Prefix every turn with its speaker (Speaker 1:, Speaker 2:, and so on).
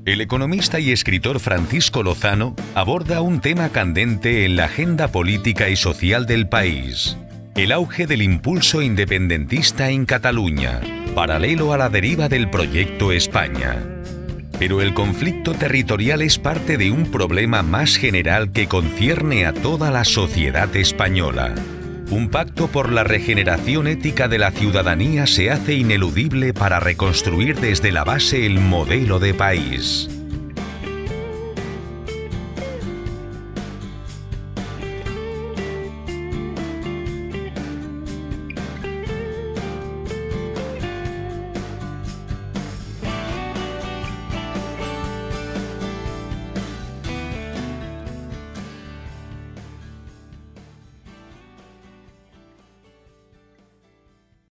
Speaker 1: El economista y escritor Francisco Lozano aborda un tema candente en la agenda política y social del país: el auge del impulso independentista en Cataluña, paralelo a la deriva del proyecto España. Pero el conflicto territorial es parte de un problema más general que concierne a toda la sociedad española. Un pacto por la regeneración ética de la ciudadanía se hace ineludible para reconstruir desde la base el modelo de país.